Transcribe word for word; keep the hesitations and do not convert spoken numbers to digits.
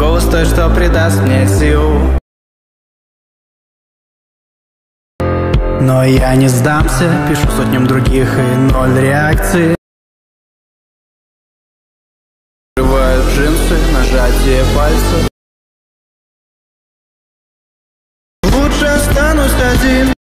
Голос той, что придаст мне сил. Но я не сдамся, пишу сотням других и ноль реакции. Открывают джинсы, нажатие пальцев. Лучше останусь один.